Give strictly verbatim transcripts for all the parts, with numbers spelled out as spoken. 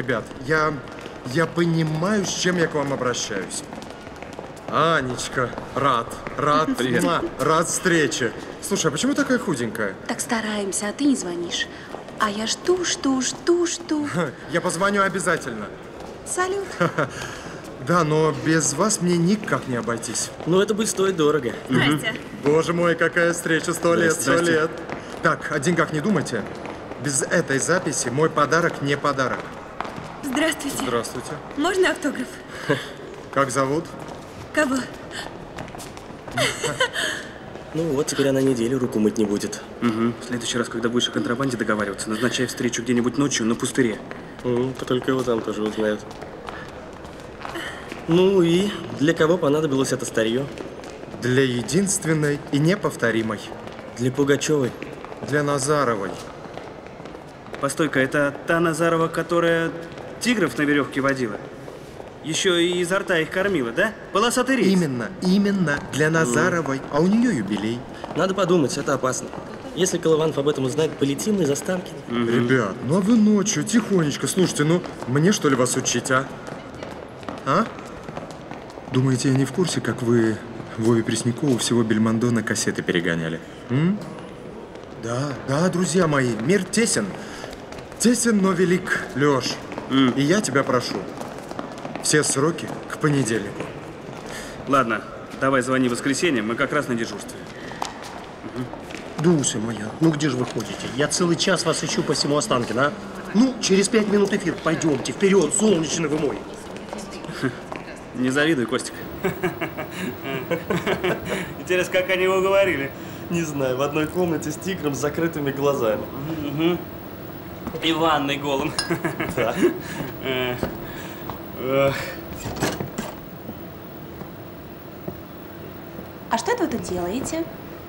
ребят, я, я понимаю, с чем я к вам обращаюсь. Анечка, рад, рад, Привет. ма, рад встрече. Слушай, а почему такая худенькая? Так стараемся, а ты не звонишь. А я жду, жду, жду, жду. Я позвоню обязательно. Салют. Да, но без вас мне никак не обойтись. Ну, это будет стоить дорого. Здрасте. Боже мой, какая встреча, сто лет, сто Здрасте. лет. Так, о деньгах не думайте. Без этой записи мой подарок не подарок. Здравствуйте. Здравствуйте. Можно автограф? Как зовут? Кого? Ну вот, теперь она неделю руку мыть не будет. Угу. В следующий раз, когда будешь о контрабанде договариваться, назначай встречу где-нибудь ночью на пустыре. М, только его там тоже узнают. Ну и для кого понадобилось это старье? Для единственной и неповторимой. Для Пугачевой. Для Назаровой. Постой-ка, это та Назарова, которая тигров на веревке водила? Еще и изо рта их кормила, да? Полосатый рейс. Именно, именно для Назаровой. А у нее юбилей. Надо подумать, это опасно. Если Колыванов об этом узнает, полетим из Останкина. Угу. Ребят, ну а вы ночью, тихонечко, слушайте, ну мне что ли вас учить, а? А? Думаете, я не в курсе, как вы Вове Преснякову всего Бельмондо на кассеты перегоняли? М? Да, да, друзья мои, мир тесен. Тесен, но велик, Лёш. М. И я тебя прошу. Все сроки к понедельнику. Ладно, давай звони в воскресенье, мы как раз на дежурстве. Дуся моя, ну где же вы ходите? Я целый час вас ищу по всему Останкино, а? Ну, через пять минут эфир. Пойдемте, вперед, солнечный вы мой. Не завидуй, Костик. Интересно, как они его говорили. Не знаю, в одной комнате с тигром с закрытыми глазами. Угу. И в ванной голым. Да. А что это вы тут делаете?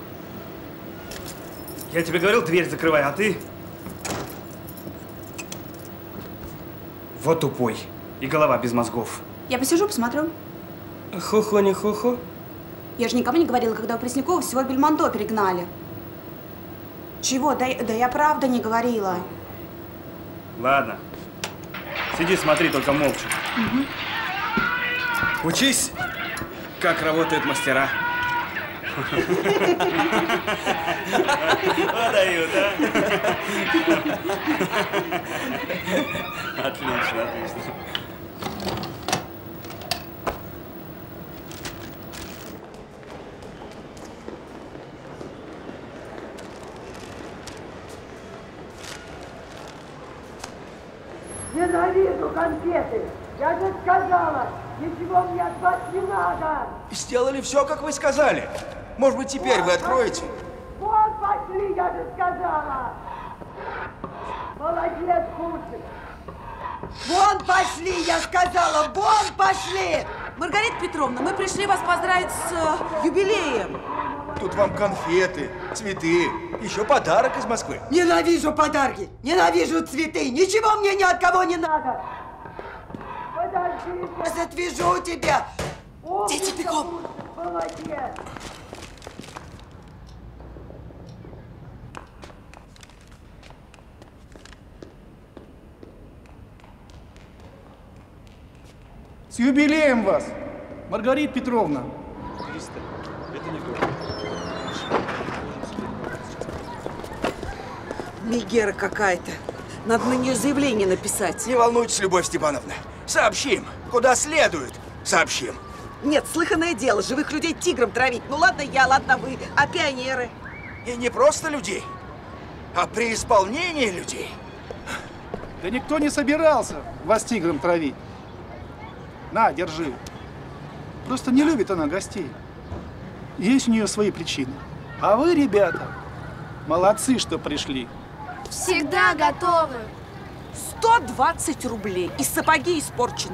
Я тебе говорил, дверь закрывай, а ты… Вот тупой. И голова без мозгов. Я посижу, посмотрю. Хо-хо, не хо-хо. Я же никому не говорила, когда у Преснякова всего Бельмондо перегнали. Чего? Да, да я правда не говорила. Ладно. Сиди, смотри, только молча. Угу. Учись, как работают мастера. Подают, а? Отлично, отлично. Ненавижу конфеты! Я же сказала, ничего мне от вас не надо! Сделали все, как вы сказали. Может быть, теперь вы откроете? Вон пошли, я же сказала! Молодец, Курчик! Вон пошли, я сказала, вон пошли! Маргарита Петровна, мы пришли вас поздравить с э, юбилеем. Тут вам конфеты, цветы, еще подарок из Москвы. Ненавижу подарки, ненавижу цветы, ничего мне ни от кого не надо! Подожди, я отвяжу тебя! Дети, бегом! Молодец! С юбилеем вас, Маргарита Петровна! Мегера какая-то. Надо на нее заявление написать. Не волнуйтесь, Любовь Степановна. Сообщим, куда следует, сообщим. Нет, слыханное дело, живых людей тигром травить. Ну ладно я, ладно вы, а пионеры? И не просто людей, а при исполнении людей. Да никто не собирался вас тигром травить. На, держи. Просто не любит она гостей. Есть у нее свои причины. А вы, ребята, молодцы, что пришли. Всегда готовы. сто двадцать рублей. И сапоги испорчены.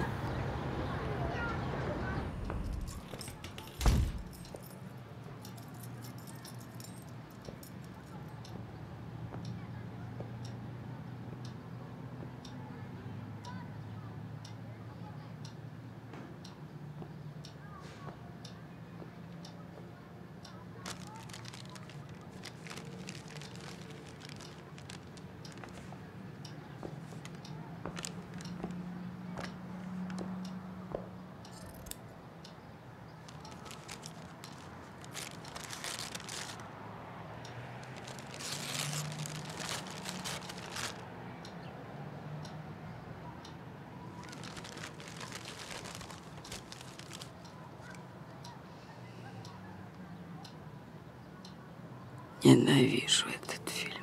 Ненавижу этот фильм.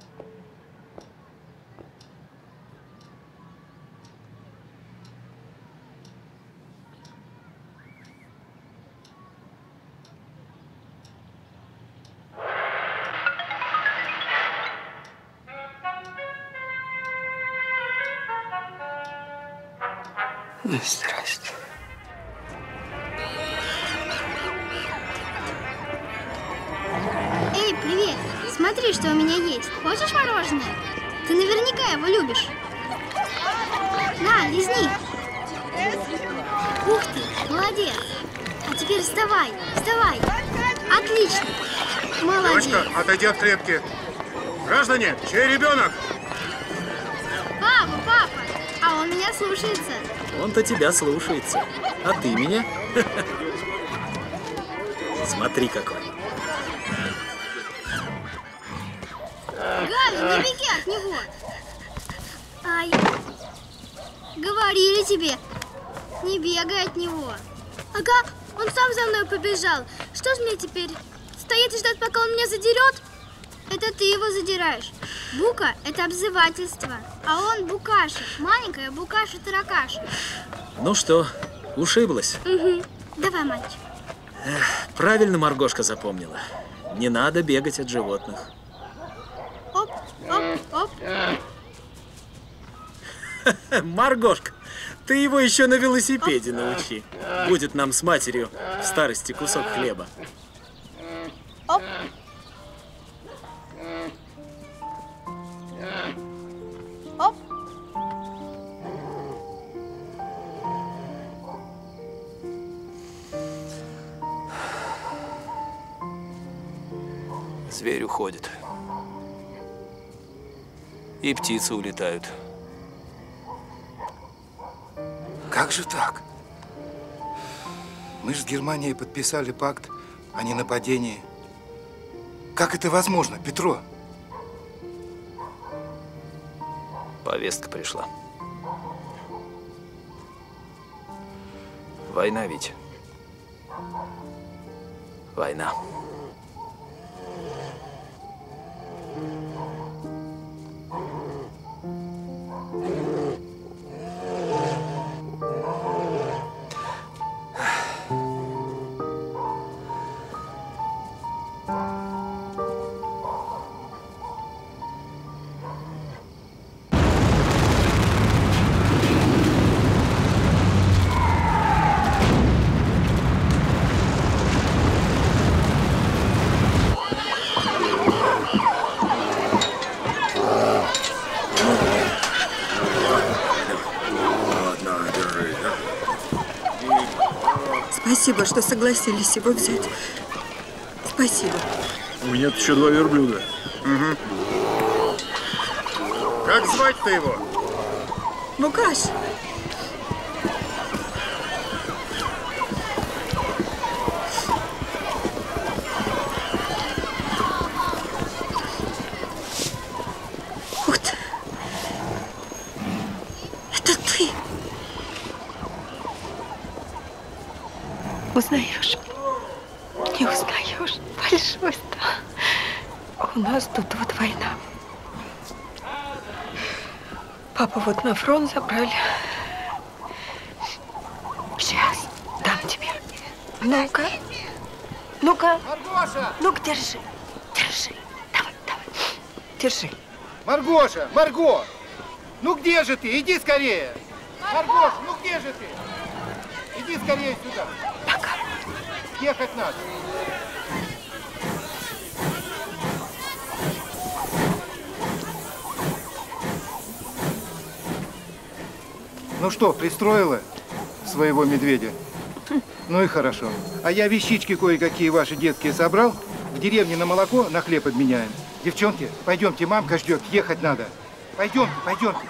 Ну, здрасте. Эй, привет! Смотри, что у меня есть. Хочешь мороженое? Ты наверняка его любишь. На, лизни. Ух ты, молодец. А теперь вставай, вставай. Отлично. Молодец. Девочка, отойди от клетки. Граждане, чей ребенок? Папа, папа, а он меня слушается. Он-то тебя слушается. А ты меня? Смотри какой. Галя, не беги от него. Ай. Говорили тебе, не бегай от него. Ага, он сам за мной побежал. Что ж мне теперь? Стоять и ждать, пока он меня задерет? Это ты его задираешь. Бука – это обзывательство. А он букаша. Маленькая букаша-таракаша. Ну что, ушиблась? Угу. Давай, мальчик. Эх, правильно Маргошка запомнила. Не надо бегать от животных. Оп, оп, оп. Маргошка, ты его еще на велосипеде научи. Будет нам с матерью в старости кусок хлеба. Оп. Оп. Зверь уходит. И птицы улетают. Как же так? Мы же с Германией подписали пакт о ненападении. Как это возможно, Петро? Повестка пришла. Война ведь. Война. Спасибо, что согласились его взять. Спасибо. У меня еще два верблюда. Угу. Как звать-то его? Букаш. Вот. Это ты. Узнаешь? Не узнаешь? Большой стал. У нас тут вот война. Папу вот на фронт забрали. Сейчас дам тебе. Ну-ка. Ну-ка. Маргоша! Ну-ка, держи. Держи. Давай, давай. Держи. Маргоша! Марго! Ну где же ты? Иди скорее! Маргоша, ну где же ты? Иди скорее сюда. Пока. Ехать надо. Ну что, пристроила своего медведя? Ну и хорошо. А я вещички кое-какие ваши детские собрал. В деревне на молоко на хлеб обменяем. Девчонки, пойдемте, мамка ждет, ехать надо. Пойдемте, пойдемте.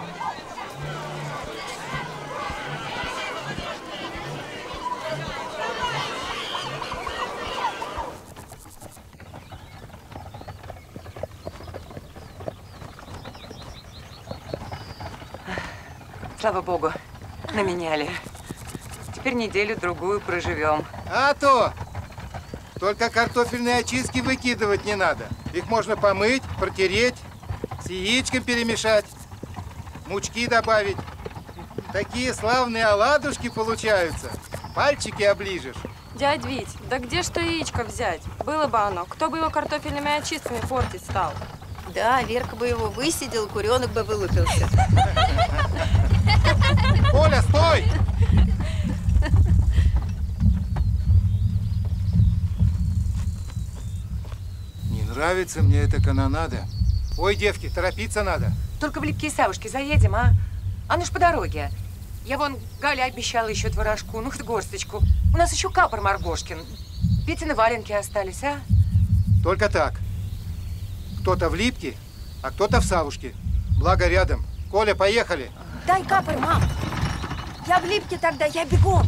Слава богу, наменяли. Теперь неделю-другую проживем. А то! Только картофельные очистки выкидывать не надо. Их можно помыть, протереть, с яичком перемешать, мучки добавить. Такие славные оладушки получаются. Пальчики оближешь. Дядь Вить, да где ж то яичко взять? Было бы оно, кто бы его картофельными очистками портить стал? Да, Верка бы его высидел, куренок бы вылупился. Коля, стой! Не нравится мне эта канонада. Ой, девки, торопиться надо. Только в Липкие Савушки заедем, а? А ну ж по дороге. Я вон Гале обещала еще творожку, ну хоть горсточку. У нас еще капор Маргошкин. Петины валенки остались, а? Только так. Кто-то в Липке, а кто-то в Савушке. Благо рядом. Коля, поехали. Дай капор, мам. Я в Липке тогда, я бегом.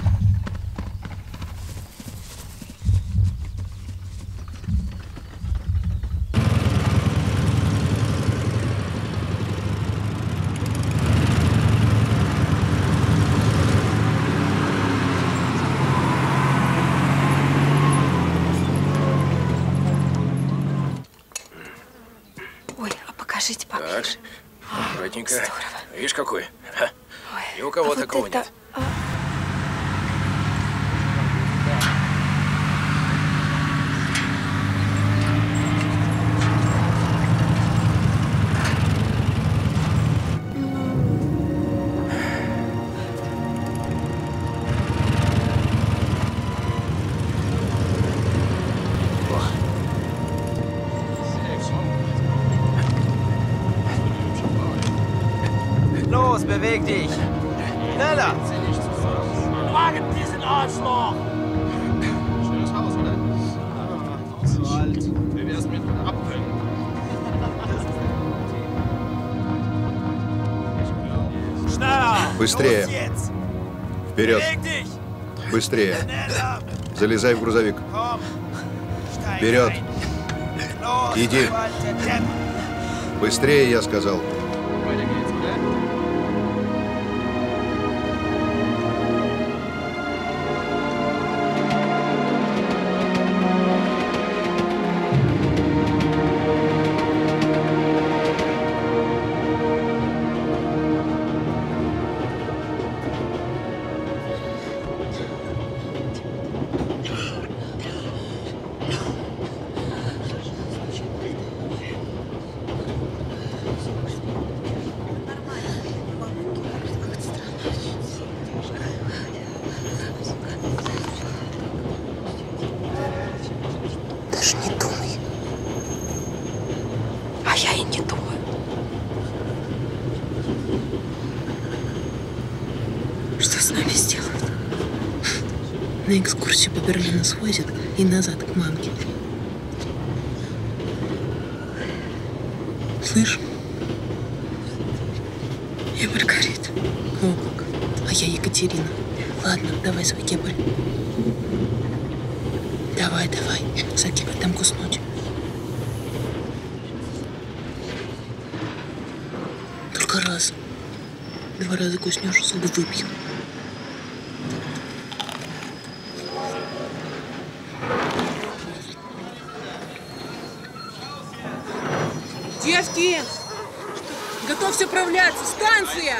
Покажите поближе. Так, аккуратненько. Здорово. Видишь, какой? Ха. Ой, И у кого а такого вот это... нет. А... Los, beweg dich! Schneller! Wagen diesen Arschloch! Schönes Haus, oder? Ah, so alt. Wie wär's mit Abkönnen? Schneller! Быстрее! Вперед! Beweg dich! Быстрее! Залезай в грузовик! Вперед! Иди! Быстрее, я сказал! Даже не думай. А я и не думаю. Что с нами сделают? На экскурсию по Берлину свозят и назад к мамке. Слышь? Я Маргарита. О, как. А я Екатерина. Ладно, давай свой кепарь. Давай, давай. Закипай там куснуть. Только раз. Два раза куснешь, зубы выбью. Девки! Готовься управляться! Станция!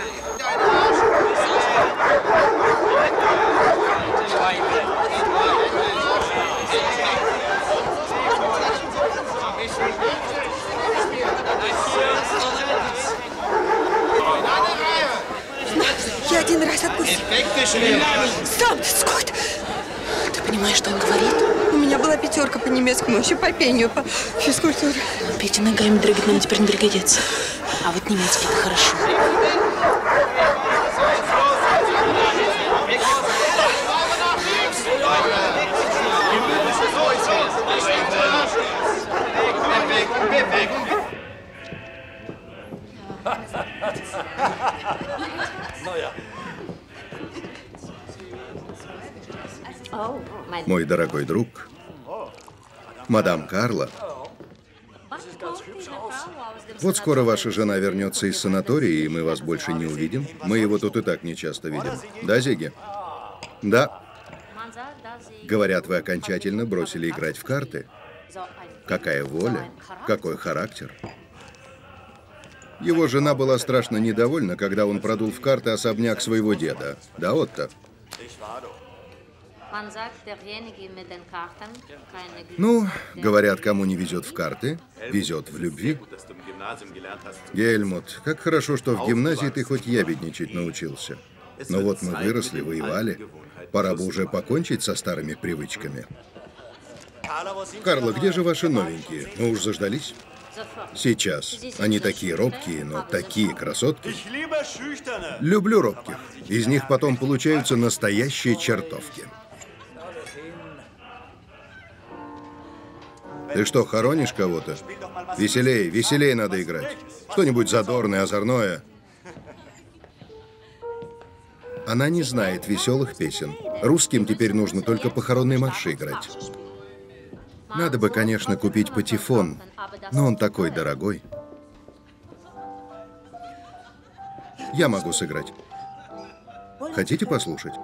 Я один раз отпустил. Сам ты скот! Ты понимаешь, что он говорит? У меня была пятерка по немецкому, еще по пению, по физкультуре. Петя ногами дрыгать нам теперь не пригодится. А вот немецкий это хорошо. Мой дорогой друг, мадам Карла, вот скоро ваша жена вернется из санатория, и мы вас больше не увидим. Мы его тут и так не часто видим. Да, Зиги? Да. Говорят, вы окончательно бросили играть в карты. Какая воля, какой характер. Его жена была страшно недовольна, когда он продул в карты особняк своего деда. Да, Отто? Ну, говорят, кому не везет в карты, везет в любви. Гельмут, как хорошо, что в гимназии ты хоть ябедничать научился. Но вот мы выросли, воевали. Пора бы уже покончить со старыми привычками. Карла, где же ваши новенькие? Мы уж заждались? Сейчас. Они такие робкие, но такие красотки. Люблю робких. Из них потом получаются настоящие чертовки. Ты что, хоронишь кого-то? Веселей, веселей надо играть. Что-нибудь задорное, озорное. Она не знает веселых песен. Русским теперь нужно только похоронные марши играть. Надо бы, конечно, купить патефон, но он такой дорогой. Я могу сыграть. Хотите послушать?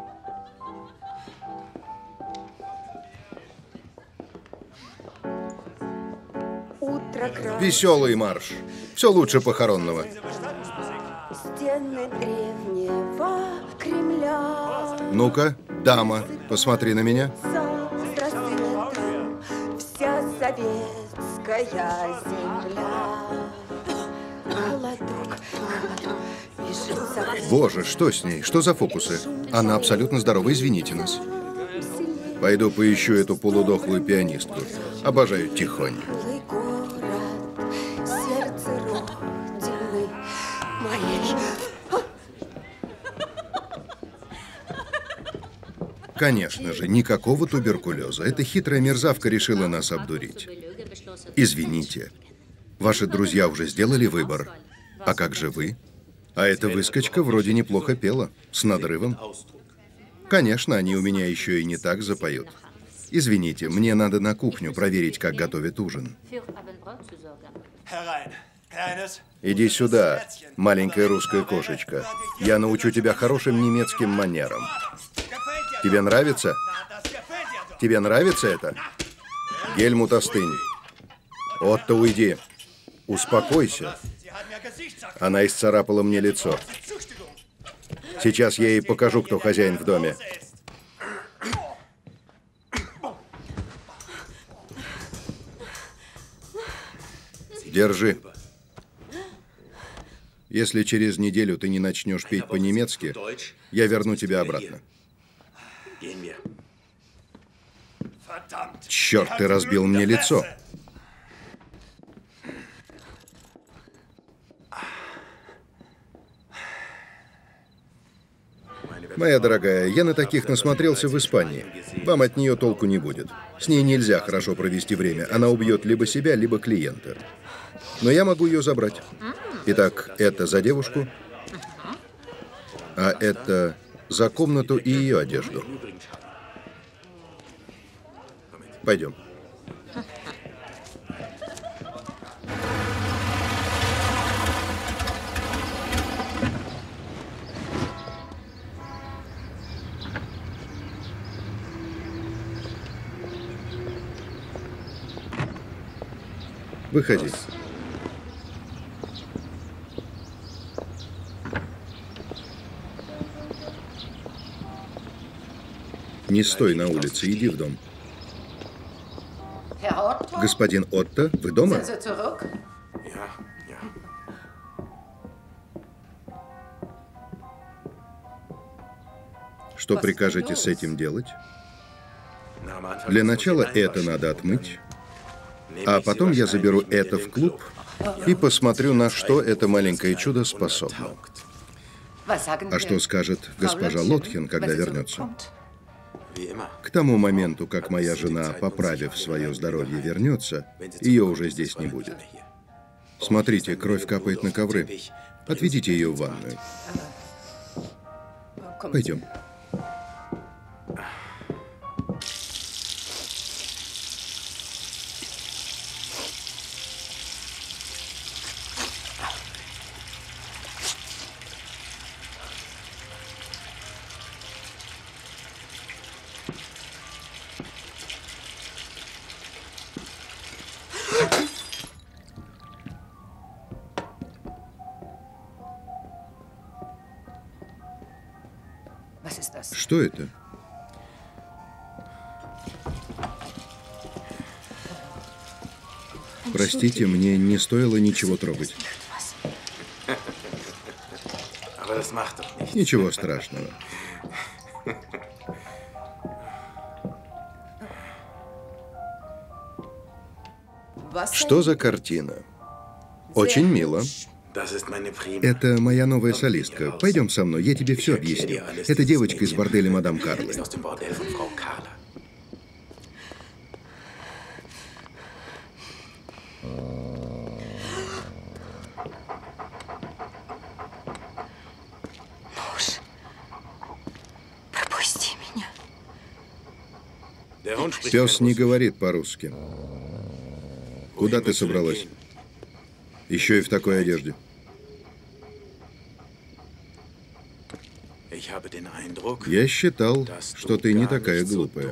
Веселый марш. Все лучше похоронного. Стены древнего Кремля. Ну-ка, дама, посмотри на меня. Вся советская земля. Холодок, холодок, бежит за... Боже, что с ней? Что за фокусы? Она абсолютно здорова, извините нас. Пойду поищу эту полудохлую пианистку. Обожаю тихонь. Конечно же, никакого туберкулеза. Эта хитрая мерзавка решила нас обдурить. Извините. Ваши друзья уже сделали выбор. А как же вы? А эта выскочка вроде неплохо пела. С надрывом. Конечно, они у меня еще и не так запоют. Извините, мне надо на кухню проверить, как готовят ужин. Иди сюда, маленькая русская кошечка. Я научу тебя хорошим немецким манерам. Тебе нравится? Тебе нравится это? Гельмут, остынь. Отто, уйди. Успокойся. Она исцарапала мне лицо. Сейчас я ей покажу, кто хозяин в доме. Держи. Если через неделю ты не начнешь петь по-немецки, я верну тебя обратно. Черт, ты разбил мне лицо. Моя дорогая, я на таких насмотрелся в Испании. Вам от нее толку не будет. С ней нельзя хорошо провести время. Она убьет либо себя, либо клиента. Но я могу ее забрать. Итак, это за девушку, а это за комнату и ее одежду. Пойдем. Выходи. Не стой на улице, иди в дом. Господин Отто, вы дома? Что прикажете с этим делать? Для начала это надо отмыть, а потом я заберу это в клуб и посмотрю, на что это маленькое чудо способно. А что скажет госпожа Лотхен, когда вернется? К тому моменту, как моя жена, поправив свое здоровье, вернется, ее уже здесь не будет. Смотрите, кровь капает на ковры. Отведите ее в ванную. Пойдем. Что это? Простите, мне не стоило ничего трогать. Ничего страшного. Что за картина? Очень мило. Это моя новая солистка. Пойдем со мной, я тебе все объясню. Это девочка из борделя мадам Карлы. Муж, пропусти меня. Пес не говорит по-русски. Куда ты собралась? Еще и в такой одежде. Я считал, что ты не такая глупая.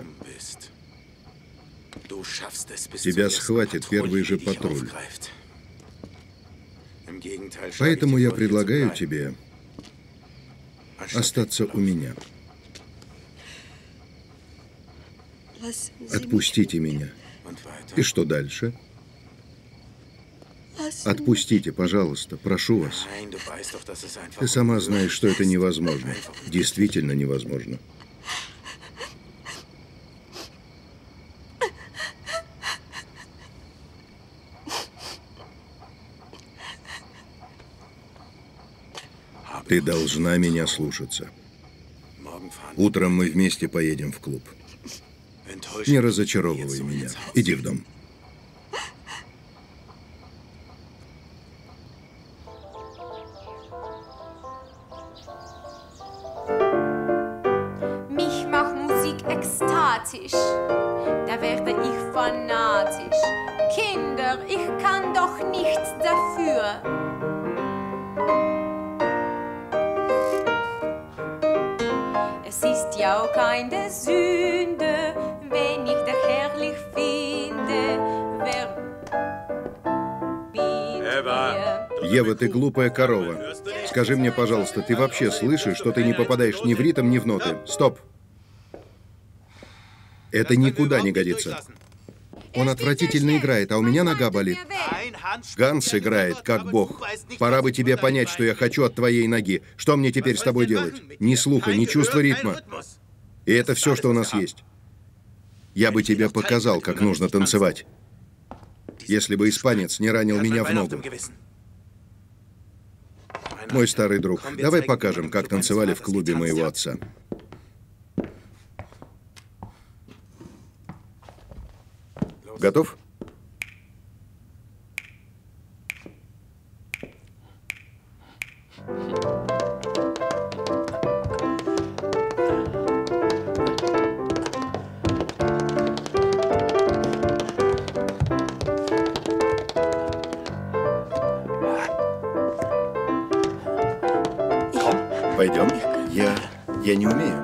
Тебя схватит первый же патруль. Поэтому я предлагаю тебе остаться у меня. Отпустите меня. И что дальше? Отпустите, пожалуйста, прошу вас. Ты сама знаешь, что это невозможно. Действительно невозможно. Ты должна меня слушаться. Утром мы вместе поедем в клуб. Не разочаровывай меня. Иди в дом. Mich macht Musik ekstatisch, da werde ich fanatisch. Kinder, ich kann doch nichts dafür. Es ist ja auch keine Sünde, wenn ich dich herrlich finde. Wer bin ich? Ева, ты глупая корова. Скажи мне, пожалуйста, ты вообще слышишь, что ты не попадаешь ни в ритм, ни в ноты? Стоп! Это никуда не годится. Он отвратительно играет, а у меня нога болит. Ганс играет, как бог. Пора бы тебе понять, что я хочу от твоей ноги. Что мне теперь с тобой делать? Ни слуха, ни чувства ритма. И это все, что у нас есть. Я бы тебе показал, как нужно танцевать. Если бы испанец не ранил меня в ногу. Мой старый друг, давай покажем, как танцевали в клубе моего отца. Готов? Пойдем. Я... я не умею.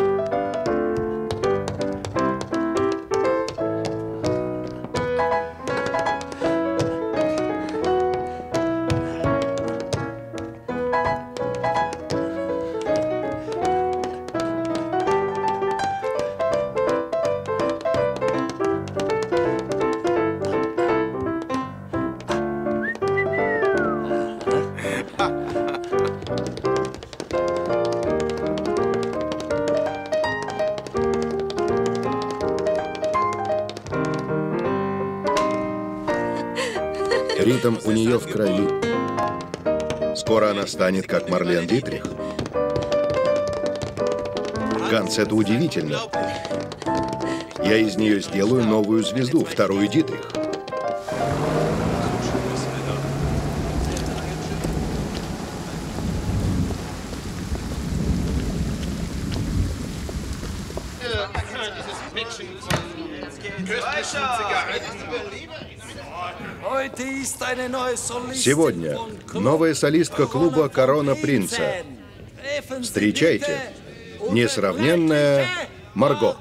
Ритм у нее в крови. Скоро она станет как Марлен Дитрих. Ганс, это удивительно. Я из нее сделаю новую звезду, вторую Дитрих. Сегодня новая солистка клуба «Корона Принца». Встречайте, несравненная Марго.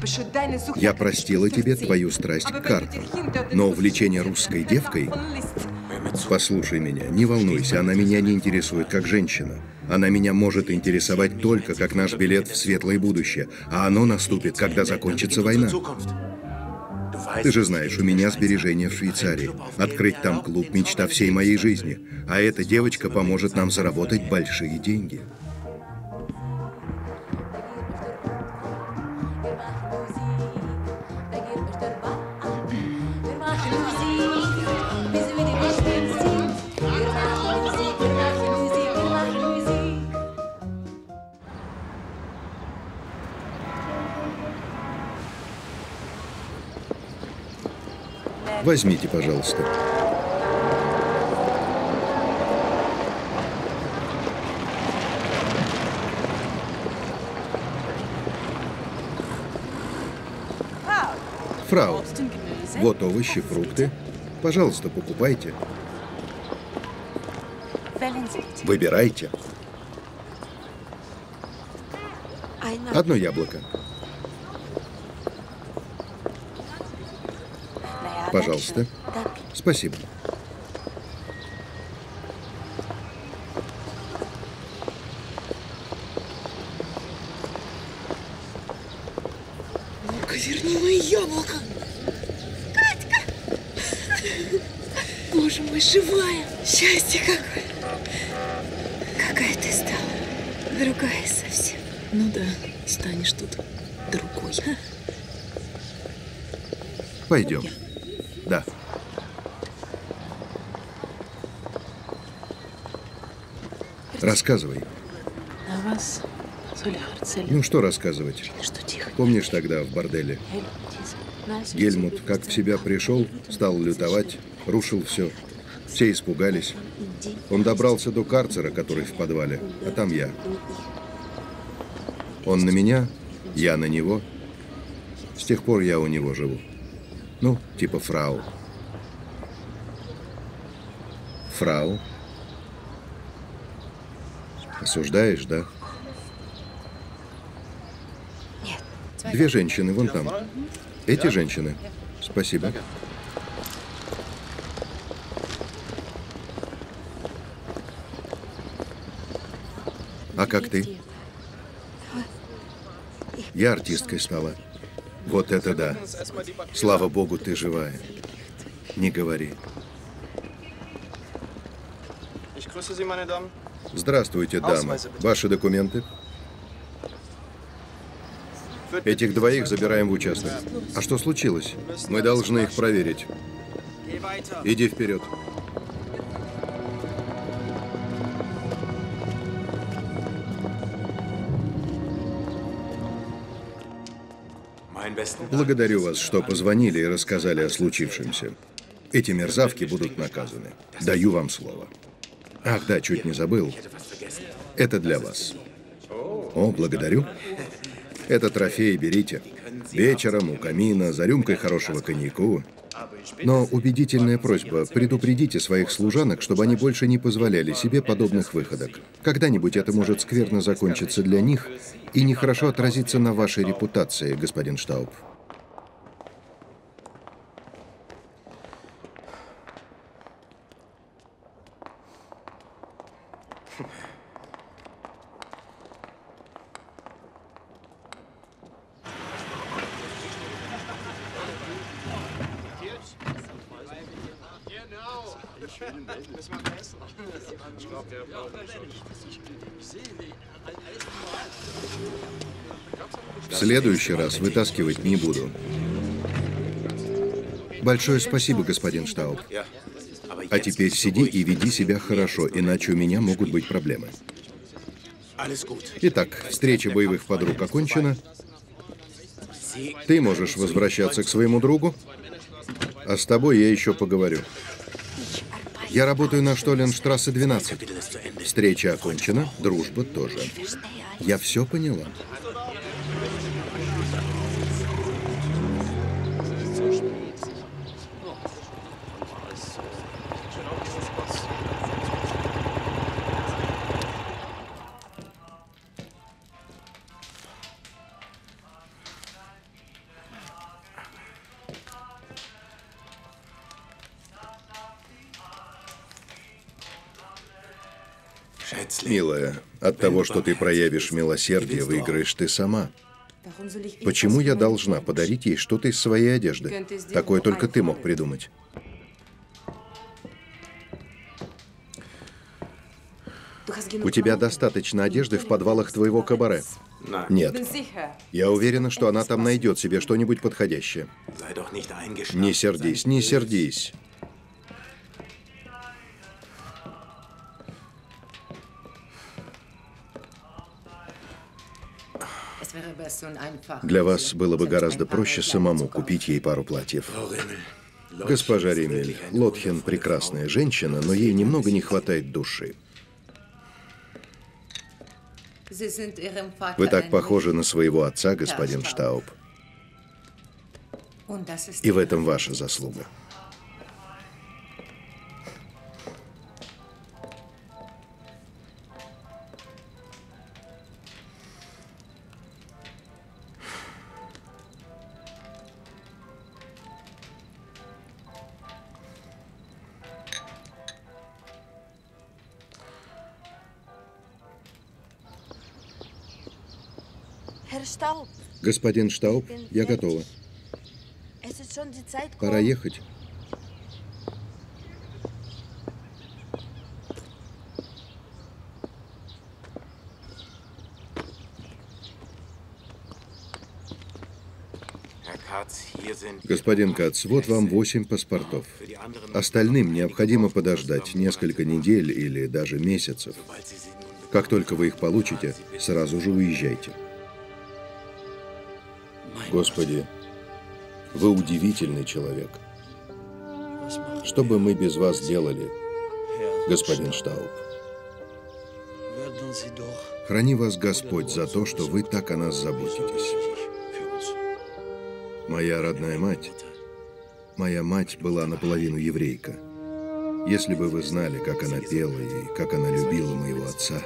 Я простила тебе твою страсть к картам, но увлечение русской девкой... Послушай меня, не волнуйся, она меня не интересует как женщина. Она меня может интересовать только как наш билет в светлое будущее, а оно наступит, когда закончится война. Ты же знаешь, у меня сбережения в Швейцарии. Открыть там клуб – мечта всей моей жизни. А эта девочка поможет нам заработать большие деньги. Возьмите, пожалуйста. Фрау, вот овощи, фрукты. Пожалуйста, покупайте. Выбирайте. Одно яблоко. Пожалуйста. Спасибо. Ну-ка, верни мои яблоко. Катька! Боже мой, живая! Счастье какое! Какая ты стала. Другая совсем. Ну да, станешь тут другой. Пойдем. Да. Рассказывай. На вас, ну что рассказывать? Помнишь тогда в борделе? Гельмут как в себя пришел, стал лютовать, рушил все. Все испугались. Он добрался до карцера, который в подвале, а там я. Он на меня, я на него. С тех пор я у него живу. Ну, типа фрау. Фрау? Осуждаешь, да? Нет. Две женщины вон там. Эти женщины? Спасибо. А как ты? Я артисткой стала. Вот это да. Слава богу, ты живая. Не говори. Здравствуйте, дамы. Ваши документы? Этих двоих забираем в участок. А что случилось? Мы должны их проверить. Иди вперед. Благодарю вас, что позвонили и рассказали о случившемся. Эти мерзавки будут наказаны. Даю вам слово. Ах, да, чуть не забыл. Это для вас. О, благодарю. Это трофей, берите. Вечером у камина, за рюмкой хорошего коньяку. Но убедительная просьба, предупредите своих служанок, чтобы они больше не позволяли себе подобных выходок. Когда-нибудь это может скверно закончиться для них и нехорошо отразиться на вашей репутации, господин Штауб. В следующий раз вытаскивать не буду. Большое спасибо, господин Штауб. А теперь сиди и веди себя хорошо, иначе у меня могут быть проблемы. Итак, встреча боевых подруг окончена. Ты можешь возвращаться к своему другу, а с тобой я еще поговорю. Я работаю на Штоленштрассе двенадцать. Встреча окончена, дружба тоже. Я все поняла. Милая, от того, что ты проявишь милосердие, выиграешь ты сама. Почему я должна подарить ей что-то из своей одежды? Такое только ты мог придумать. У тебя достаточно одежды в подвалах твоего кабаре? Нет. Я уверена, что она там найдет себе что-нибудь подходящее. Не сердись, не сердись. Для вас было бы гораздо проще самому купить ей пару платьев. Госпожа Риммель, Лотхен прекрасная женщина, но ей немного не хватает души. Вы так похожи на своего отца, господин Штауб. И в этом ваша заслуга. Господин Штауб, я готова. Пора ехать. Господин Кац, вот вам восемь паспортов. Остальным необходимо подождать несколько недель или даже месяцев. Как только вы их получите, сразу же уезжайте. Господи, вы удивительный человек. Что бы мы без вас делали, господин Штауб? Храни вас Господь за то, что вы так о нас заботитесь. Моя родная мать, моя мать была наполовину еврейка. Если бы вы знали, как она пела и как она любила моего отца,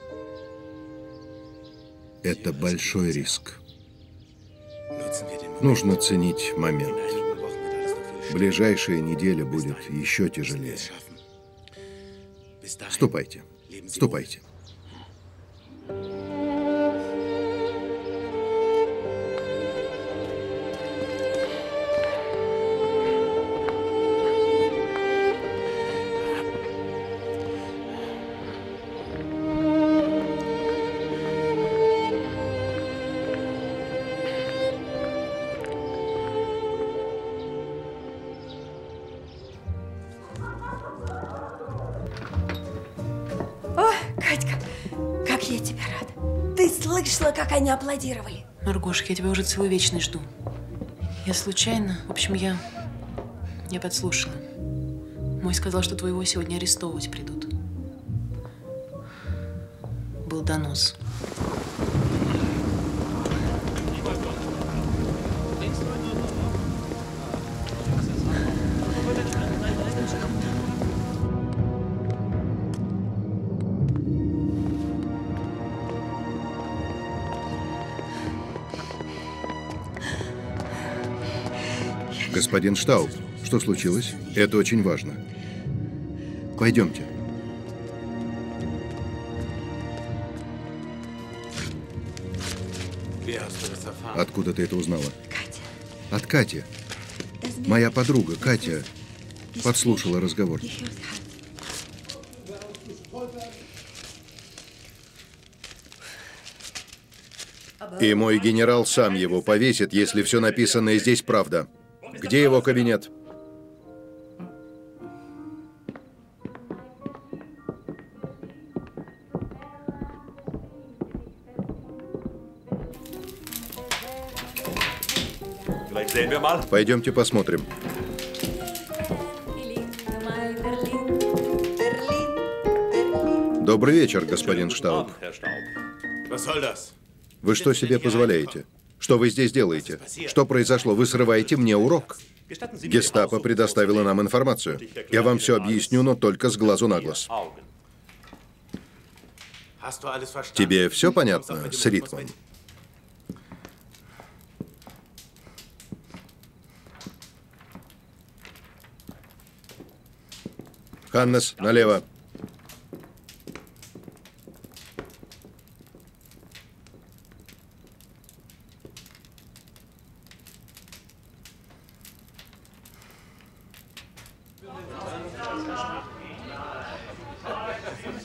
это большой риск. Нужно ценить момент. Ближайшая неделя будет еще тяжелее. Ступайте, ступайте. Слышала, как они аплодировали. Маргошка, я тебя уже целую вечность жду. Я случайно, в общем, я... Я подслушала. Мой сказал, что твоего сегодня арестовывать придут. Был донос. Господин Штауб, что случилось? Это очень важно. Пойдемте. Откуда ты это узнала? Катя. От Кати. Моя подруга, Катя, подслушала разговор. И мой генерал сам его повесит, если все написанное здесь правда. Где его кабинет? Пойдемте посмотрим. Добрый вечер, господин Штауб. Вы что себе позволяете? Что вы здесь делаете? Что произошло? Вы срываете мне урок. Гестапо предоставила нам информацию. Я вам все объясню, но только с глазу на глаз. Тебе все понятно с ритмом? Ханнес, налево.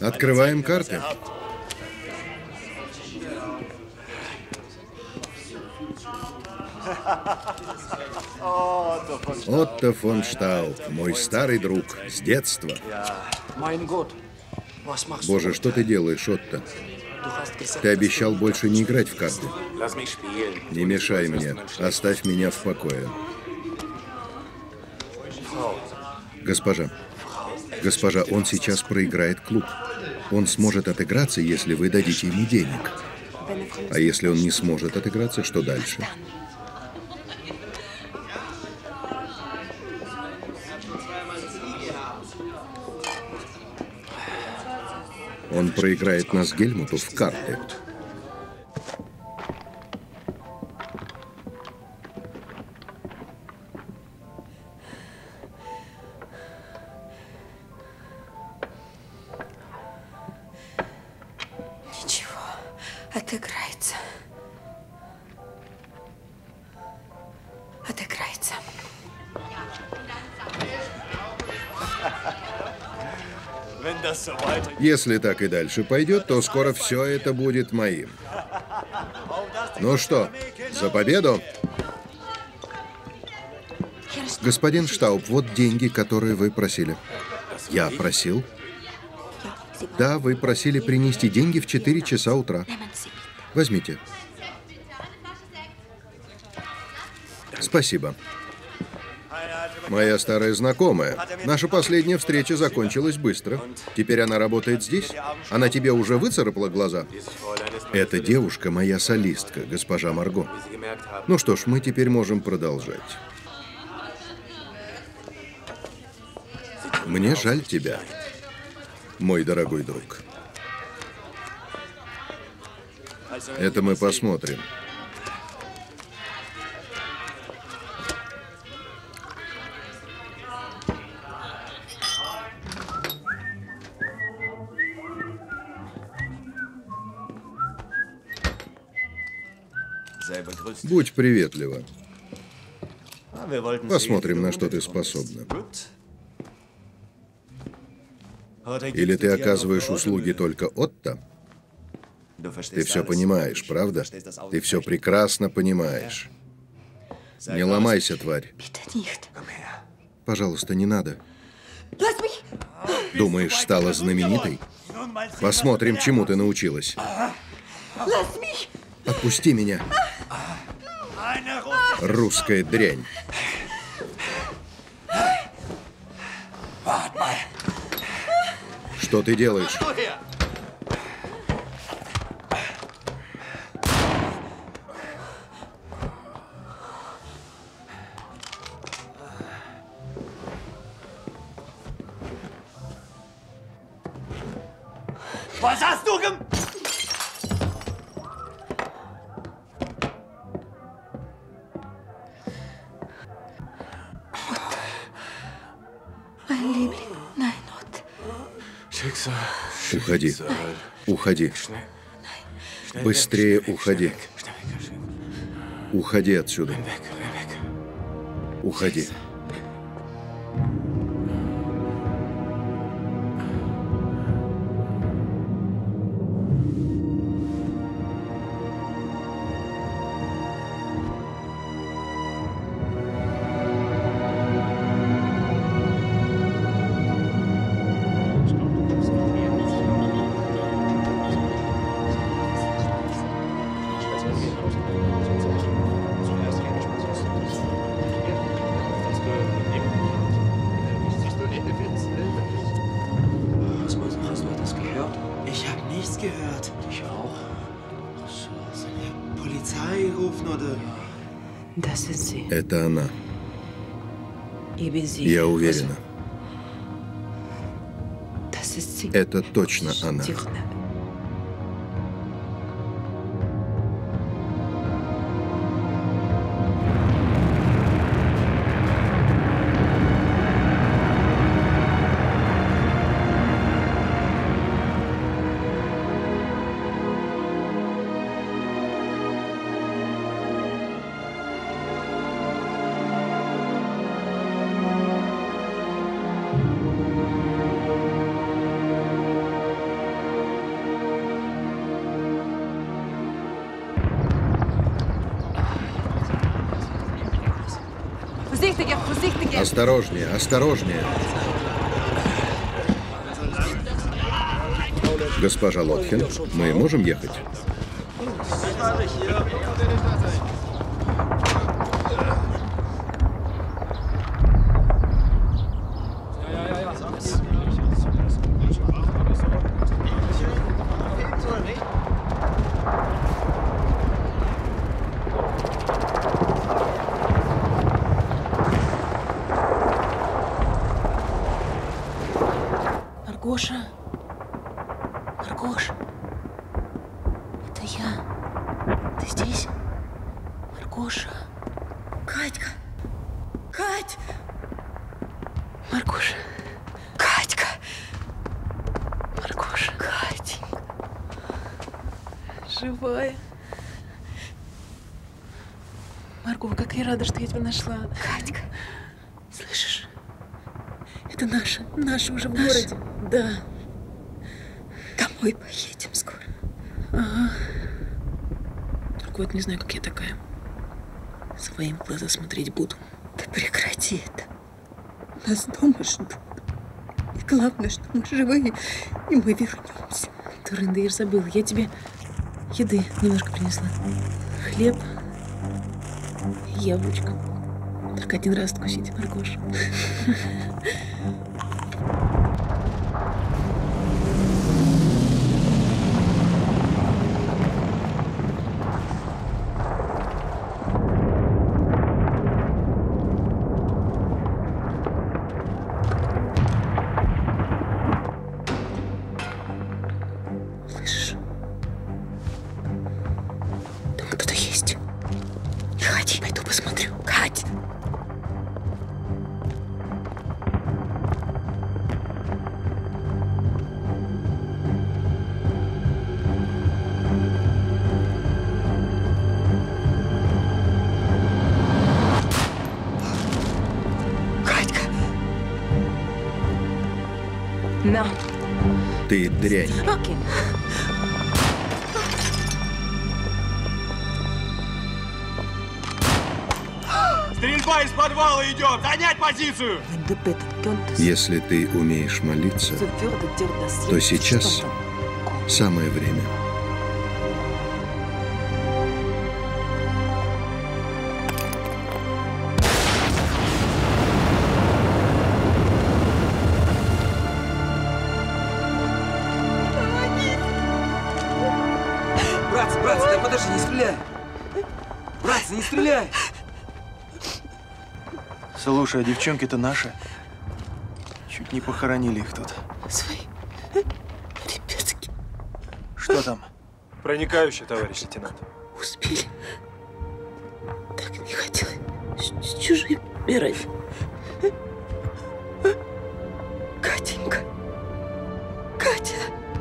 Открываем карты. Отто фон Штауп, мой старый друг с детства. Боже, что ты делаешь, Отто? Ты обещал больше не играть в карты. Не мешай мне. Оставь меня в покое. Госпожа, госпожа, он сейчас проиграет клуб. Он сможет отыграться, если вы дадите ему денег. А если он не сможет отыграться, что дальше? Он проиграет нас Гельмуту в карты. Ничего, отыграется. Отыграется. Если так и дальше пойдет, то скоро все это будет моим. Ну что, за победу? Господин Штауп, вот деньги, которые вы просили. Я просил? Да, вы просили принести деньги в четыре часа утра. Возьмите. Спасибо. Моя старая знакомая. Наша последняя встреча закончилась быстро. Теперь она работает здесь? Она тебе уже выцарапала глаза? Эта девушка моя солистка, госпожа Марго. Ну что ж, мы теперь можем продолжать. Мне жаль тебя, мой дорогой друг. Это мы посмотрим. Будь приветлива. Посмотрим, на что ты способна. Или ты оказываешь услуги только Отто? Ты все понимаешь, правда? Ты все прекрасно понимаешь. Не ломайся, тварь. Пожалуйста, не надо. Думаешь, стала знаменитой? Посмотрим, чему ты научилась. Отпусти меня. Русская дрянь. Что ты делаешь? Was hast du gem... Уходи. Уходи. Быстрее уходи. Уходи отсюда. Уходи. Это она. Я уверена. Это точно она. Voorzichtiger, voorzichtiger. Осторожнее, осторожнее. Госпожа Лотхен, мы можем ехать? Маргоша. Маргош. Это я. Ты здесь? Маргоша. Катька. Кать. Маргоша. Катька. Маргоша. Катенька. Живая. Марго, как я рада, что я тебя нашла. Катька. Слышишь? Это наша. Наша уже в Наша? городе. Да. Домой поедем скоро. Ага. Только вот не знаю, как я такая. Своим в глаза смотреть буду. Да прекрати это. Нас дома ждут. И главное, что мы живые, и мы вернемся. Турында, я же забыла. Я тебе еды немножко принесла. Хлеб и яблочко. Только один раз откусите, Маргоша. Слышишь? Там кто-то есть. Не ходи, пойду посмотрю. Кать! Катька! На. Ты дрянь. Стрельба из подвала идет! Занять позицию! Если ты умеешь молиться, то сейчас самое время. Братцы, братцы, да подожди, не стреляй! Братцы, не стреляй! Слушай, а девчонки-то наши. Чуть не похоронили их тут. Свои ребятки. Что там? Проникающий, товарищ лейтенант. Успели. Так не хотела с, с чужим умирать. Катенька. Катя.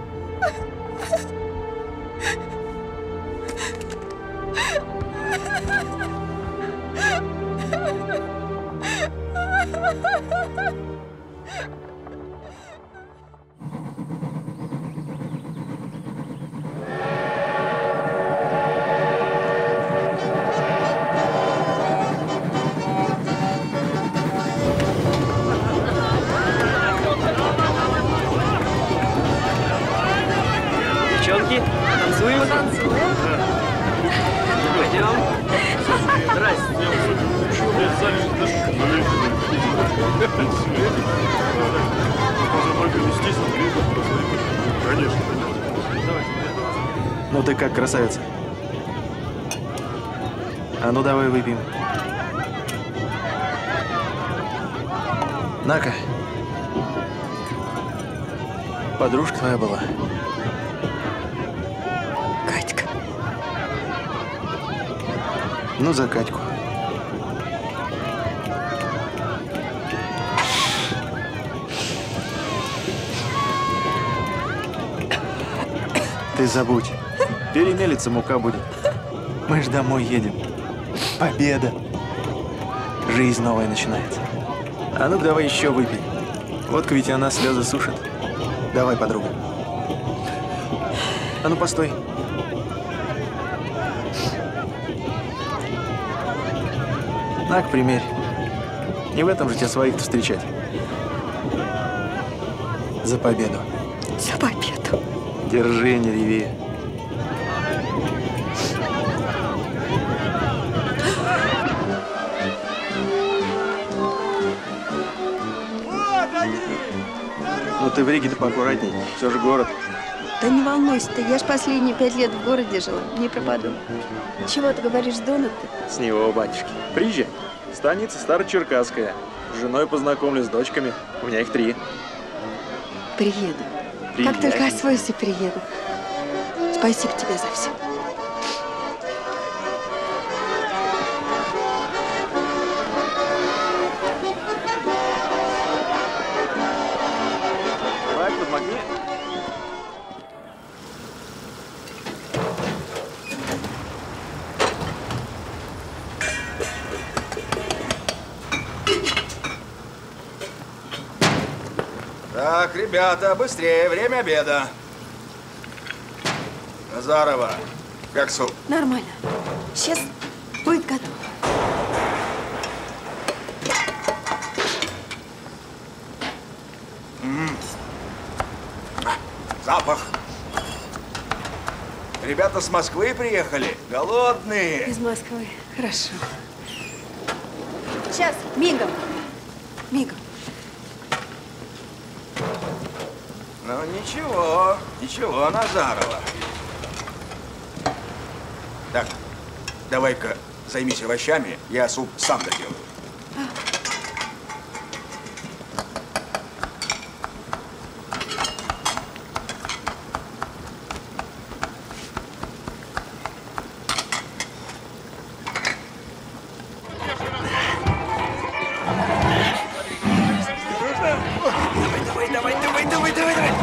Девчонки, танцуем? Танцуем. Пойдем. Здрасте. Конечно. Ну ты как, красавица? А ну давай выпьем. На-ка. Подружка твоя была. Катька. Ну, за Катьку. Ты забудь. Перемелится, мука будет. Мы ж домой едем. Победа. Жизнь новая начинается. А ну давай еще выпей. Водка ведь она слезы сушит. Давай, подруга. А ну постой. На-ка, примерь. Не в этом же тебе своих-то встречать. За победу. За победу. Держи, не реви. Ну ты в Риге-то поаккуратней. Все же город. Да не волнуйся ты, я ж последние пять лет в городе жила, не пропаду. Чего ты говоришь, Донат-то? С него, батюшки. Приезжай. Станица Старочеркасская. С женой познакомлюсь, с дочками. У меня их три. Приеду. Приезжай. Как только освоюсь, и приеду. Спасибо тебе за все. Давай, помоги. Так, ребята, быстрее, время обеда. Назарова, как суп? Нормально. Сейчас будет готово. М. Запах. Ребята с Москвы приехали, голодные. Из Москвы. Хорошо. Сейчас, мигом. Мигом. Ну ничего, ничего, Назарова. Так, давай-ка займись овощами, я суп сам доделаю. Давай, давай, давай, давай, давай, давай.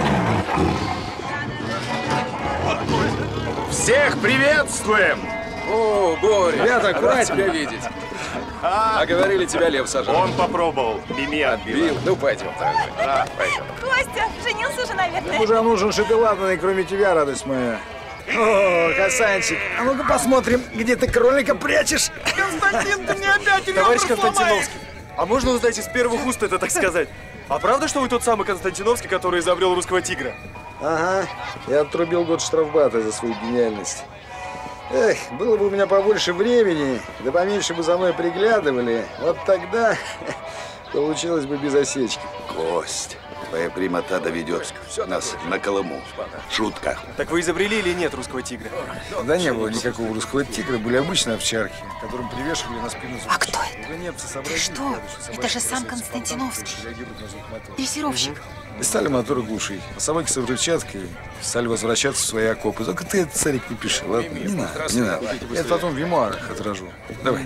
Всех приветствуем! О, Боря, Ребята, рад аккуратнее. тебя видеть. А говорили, тебя лев сажал. Он попробовал, Мими отбил. Ну, пойдем, дорогой. А, пойдем. Костя, женился же, наверное. Уже нужен шоколадный, кроме тебя, радость моя. О, Хасанчик, а ну-ка посмотрим, где ты кролика прячешь. Константин, ты мне опять ребра Товарищ сломаешь. Константиновский, а можно узнать из первых уст это, так сказать? А правда, что вы тот самый Константиновский, который изобрел русского тигра? Ага, я отрубил год штрафбата за свою гениальность. Эх, было бы у меня побольше времени, да поменьше бы за мной приглядывали, вот тогда получилось бы без осечки. Кость, твоя прямота доведет нас на Колыму. Шутка. Так вы изобрели или нет русского тигра? Да не было никакого русского тигра, были обычные овчарки, которым привешивали на спину звук. А кто это? Ты что? Это же сам Константиновский. Дрессировщик. И стали моторы глушить. А собаки с взрывчаткой стали возвращаться в свои окопы. Только ты этот царик не пиши, ладно? Не надо, не надо. Я это потом в мемуарах отражу. Давай.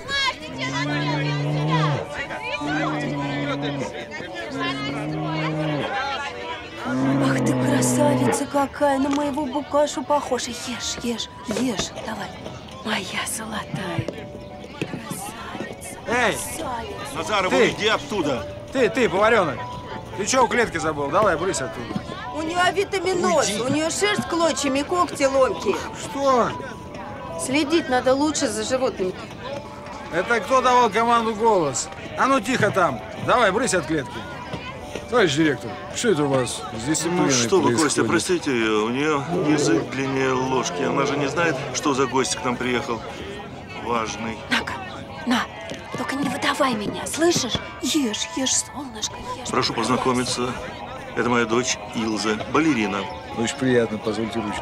Ах ты красавица какая, на моего букашу похожа. Ешь, ешь, ешь, давай. Моя золотая. Красавица. Эй, Назаров, ты, иди оттуда. Ты, ты, поваренок. Ты что у клетки забыл? Давай, брысь оттуда. У нее витаминоз, у нее шерсть клочьями, когти ломкие. Что? Следить надо лучше за животными. Это кто давал команду «Голос»? А ну тихо там. Давай, брысь от клетки. Товарищ директор, что это у вас с дисциплиной Ну что вы, Костя, происходит? простите, у нее язык длиннее ложки. Она же не знает, что за гость к нам приехал. Важный. На, только не выдавай меня, слышишь? Ешь, ешь, солнышко, ешь. Прошу познакомиться. Это моя дочь Илза, балерина. Очень приятно, позвольте ручку.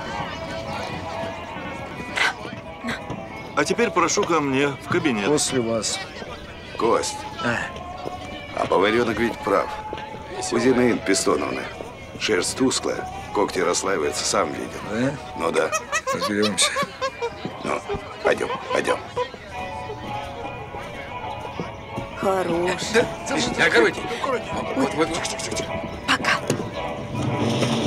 А теперь прошу ко мне в кабинет. После вас. Кость, А, а поваренок ведь прав. У Зинаиды Пистоновны шерсть тусклая, когти расслаиваются, сам видел. Да? Ну да. Разберемся. Ну, пойдем, пойдем. Хорош. Аккуратней. Вот, вот, вот. Пока.